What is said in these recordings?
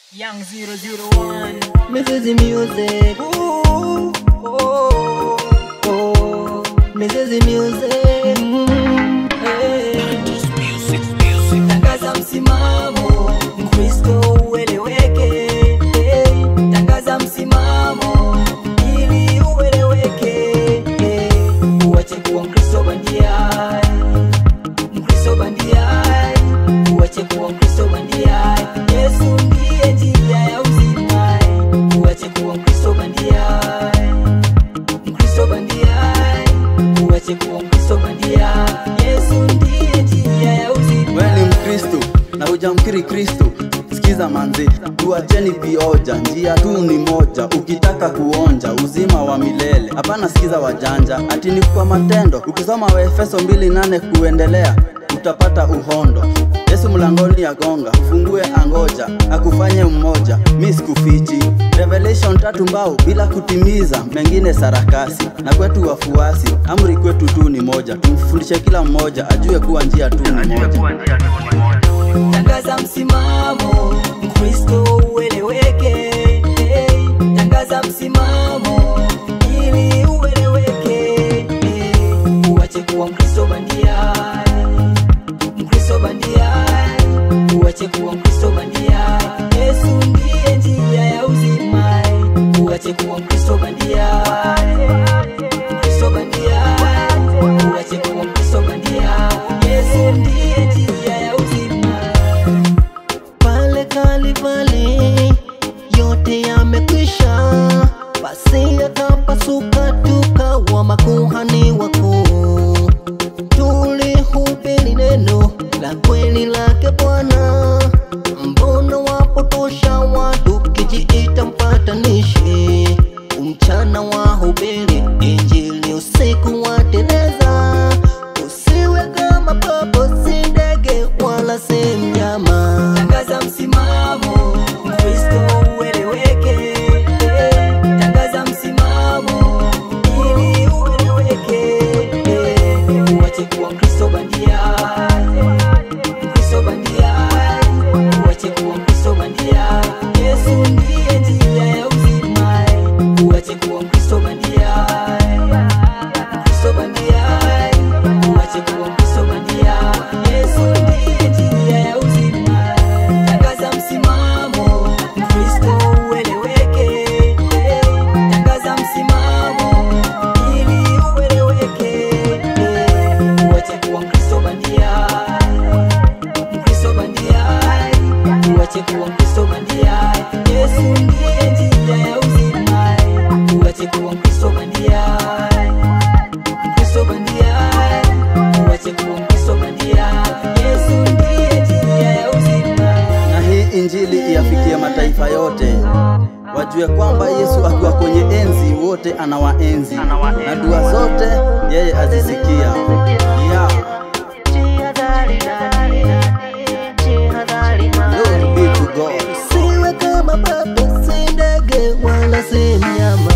Young 001. Mrs. Music. Ooh, oh, oh. Mrs. Music. Hey. Tangaza msimamo, Mkristo ueleweke. Hey. Tangaza msimamo, ili ueleweke. Hey. Uache kuwa Mkristo bandia. Mkristo bandia. Uache kuwa Mkristo bandia. Yesu ndiye njia ya uzima. Uache kuwa Mkristo bandia. Mkristo bandia. Uache kuwa Mkristo bandia. Yesu ndiye njia ya uzima. Wewe ni Mkristo na hujamkiri Kristo, sikiza manzi, tuacheni vioja, njia tu ni moja. Ukitaka kuonja uzima wa milele, hapana sikiza wajanja, ati ni kwa matendo. Ukisoma Waefeso 2:8 kuendelea, utapata uhondo. Yesu mlangoni agonga, ufungue angoja, akufanye mmoja, mimi sikufichi. Revelation 3 mbao bila kutimiza, mengine sarakasi. Na kwetu wafuasi, amri kwetu tu ni moja, tumfundishe kila mmoja ajue kuwa njia tu ni moja. Tangaza msimamo, Mkristo ueleweke. Hey. Tangaza msimamo, ili ueleweke. Hey. Uache kuwa Mkristo bandia. Mkristo bandia. Uache kuwa Mkristo bandia. Yesu ndiye njia ya uzima. Uache kuwa Mkristo bandia. Mkristo bandia. Uache kuwa Mkristo bandia. Yesu ndiye njia ya uzima. Pale Kalvari yote yamekwisha, basi yakapasuka tukawa makuhani wakuu. Tulihubiri neno la kweli lake Bwana. Mbona wapotosha watu kijiita mpatanishi? Mchana wahubiri injili, usiku wateleza. Usiwe kama popo, si ndege wala si mnyama. Tangaza msimamo, Mkristo ueleweke. Tangaza msimamo, ili ueleweke. Uache kuwa Mkristo bandia. Mkristo bandia. Uache kuwa Mkristo bandia. Yesu ndiye njia ya uzima. Uache kuwa Mkristo bandia. Mkristo bandia. Uache kuwa Mkristo bandia. Yesu ndiye njia ya uzima. Tangaza msimamo, Mkristo ueleweke. Tangaza msimamo, ili ueleweke. Uache kuwa Mkristo bandia. Mkristo bandia. Uache kuwa Mkristo bandia. Yesu ndiye njia ya uzima. Uache kuwa Mkristo bandia. Mkristo bandia. Uache kuwa Mkristo bandia. Yesu ndiye njia ya uzima. Na hii injili iyafikie mataifa yote, wajue kwamba Yesu akiwa kwenye enzi wote anawaenzi, na dua zote yeye azisikia. Glory be to God. Siwe kama papo, si ndege wala si mnyama.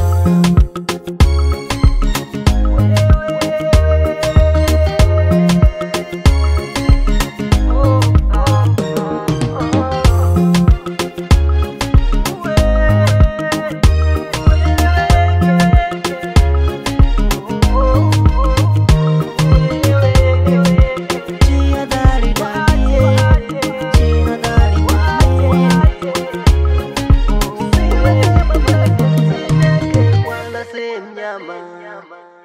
Mnyama.